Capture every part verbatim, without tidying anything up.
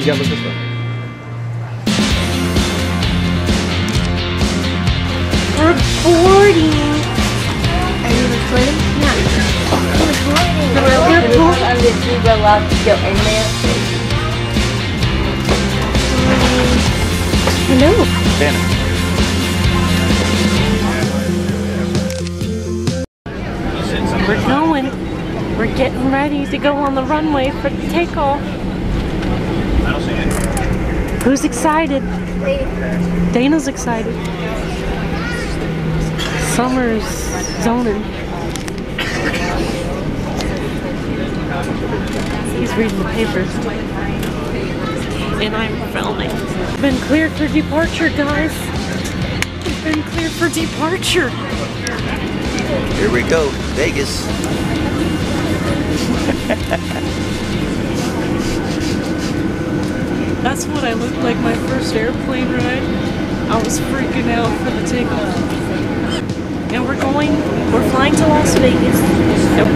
Yeah, look this way. We're boarding. Are you recording? Yeah. We're boarding. So we're, we're boarding. On this, we were allowed to go in there. Hello. Dana. We're going. We're getting ready to go on the runway for the takeoff. I don't see it. Who's excited? Dana's excited. Summer's zoning. He's reading the papers. And I'm filming. Been cleared for departure, guys. We've been cleared for departure. Here we go, Vegas. That's what I looked like my first airplane ride. I was freaking out for the takeoff. And we're going, we're flying to Las Vegas. Yep.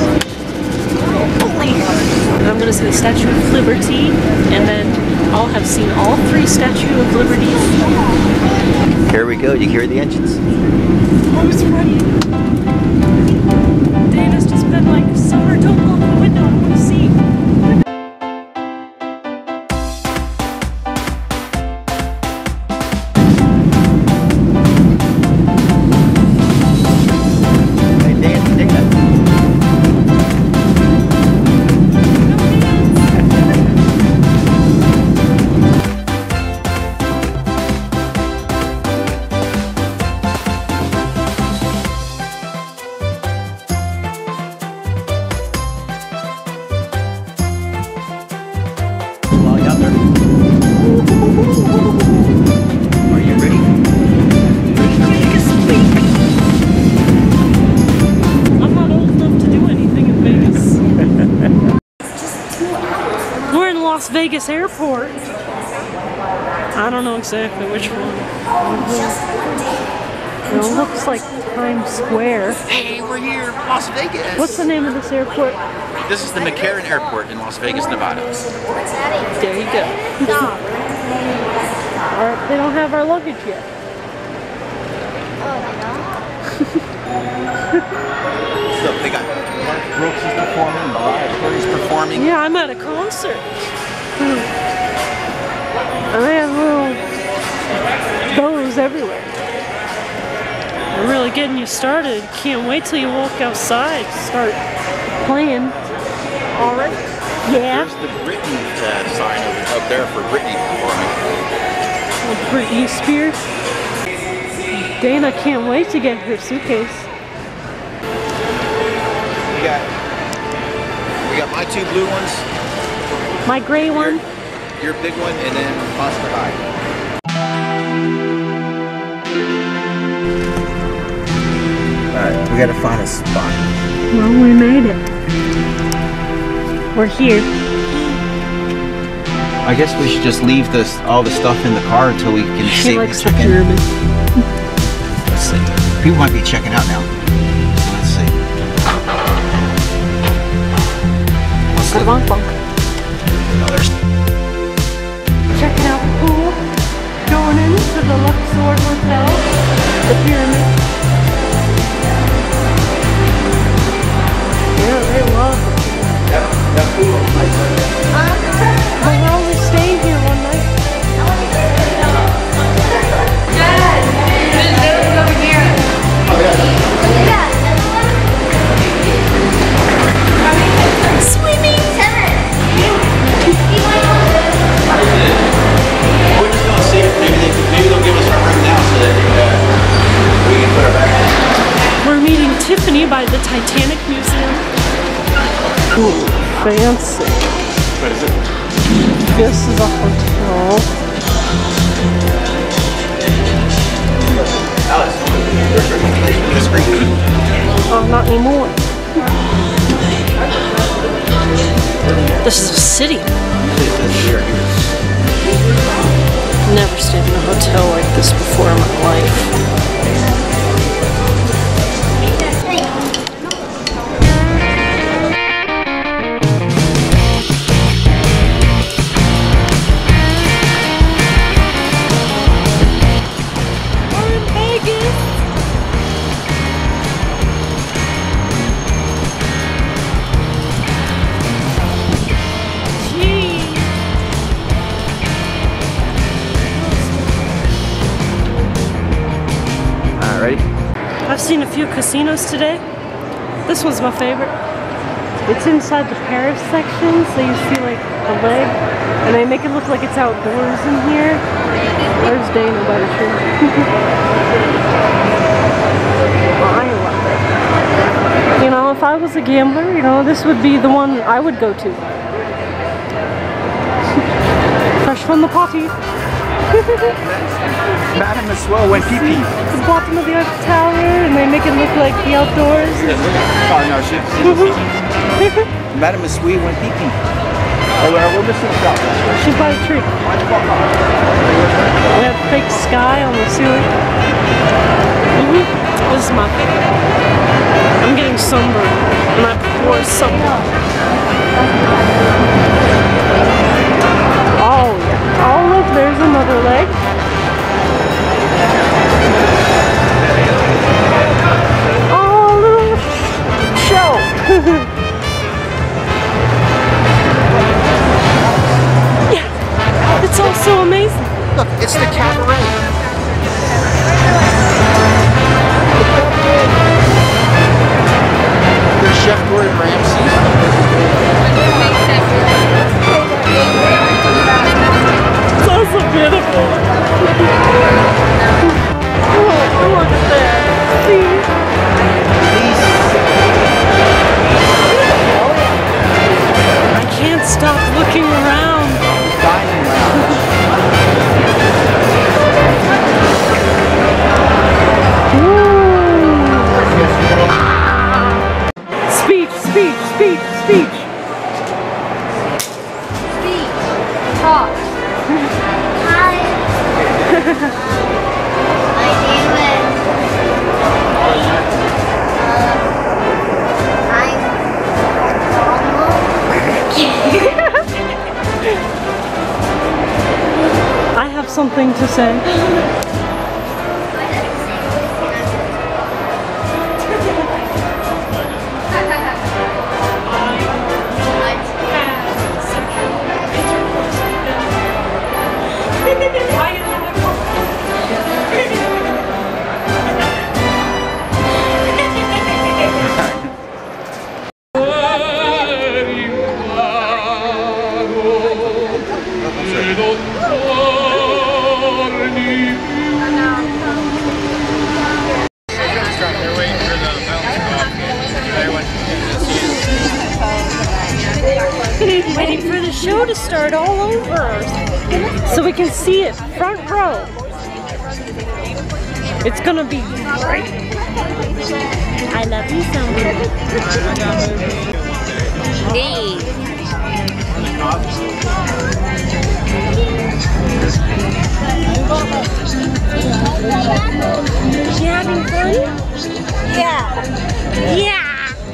Holy. And I'm gonna see the Statue of Liberty, and then I'll have seen all three Statue of Liberties. Here we go, you hear the engines? Who's ready? Dana's just been like, Summer, don't go out the window, I want to see. Hey, Dana, Dana. Are you ready? I'm not old enough to do anything in Vegas. We're in Las Vegas Airport. I don't know exactly which one. It looks like Times Square. Hey, we're here, Las Vegas. What's the name of this airport? This is the McCarran Airport in Las Vegas, Nevada. There you go. Our, they don't have our luggage yet. Look, they got Mark Brooks is performing, Mariah Carey's performing. Yeah, I'm at a concert. And they have little bows everywhere. They're really getting you started. Can't wait till you walk outside, start playing. Already? Yeah. There's the Britney uh, sign over up there for Britney performing. Britney Spears. Dana can't wait to get her suitcase. We got, we got my two blue ones, My gray one. your big one, and then Oscar High. Alright, we gotta find a spot. Well, we made it. We're here. I guess we should just leave this all the stuff in the car until we can She see likes what's the in. pyramid. Let's see. People might be checking out now. Let's see. Let's look. Bonk bonk. Oh, there's Checking out the pool. Going into the Luxor Hotel. The pyramid. Yeah, they love it. that, that pool. But we're only staying here one night. Swimming. We're just gonna see if maybe, they, maybe they'll give us our room now so that uh, we can put our back in. We're meeting Tiffany by the Titanic Museum. Ooh, fancy. What is it? This is a hotel. Alex, the screen. Oh, not anymore. This is a city. Never stayed in a hotel like this before in my life. seen a few casinos today. This one's my favorite. It's inside the Paris section, so you see like the leg, and they make it look like it's outdoors in here. There's Dana by the tree. Well, I love it. You know, if I was a gambler, you know, this would be the one I would go to. Fresh from the potty. Madame Maswell went pee-pee. The bottom of the Eiffel Tower, and they make it look like the outdoors. Oh no, she, she Madame Maswell went pee-pee. Oh, we're, we're missing a shot. She's by the tree. We have fake sky on the ceiling. Mm-hmm. This is my favorite. I'm getting sunburned, and I pour sunburned. Oh yeah. Oh look, there's another leg. Oh, little show. Yeah, it's all so amazing. Look, it's the cabaret. There's Chef Gordon Ramsay. It's also beautiful. Oh, look at that. See? I can't stop looking around. Dining lounge. Speech, speech, speech, speech. Speech. Talk. Hi. My name is. Uh, I'm. I have something to say. Waiting for the show to start all over so we can see it front row. It's gonna be great. I love you so much. Hey. You having fun? Yeah. Yeah.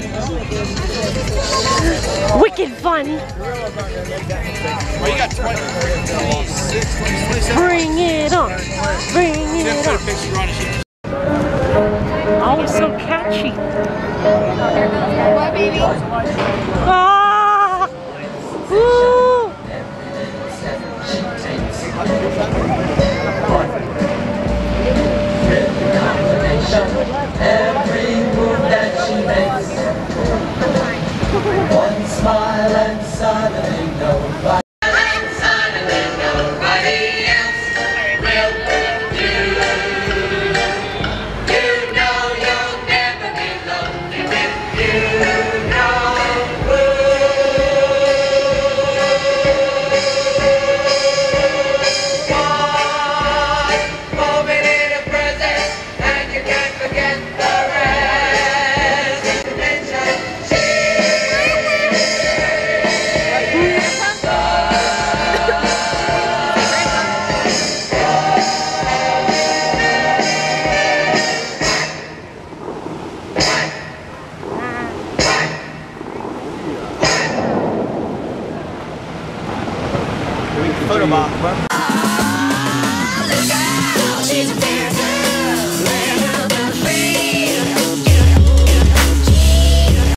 Wicked fun. Oh, you got twenty. Bring it on. Bring it on. Oh, so catchy. What, baby? Ah! Ooh!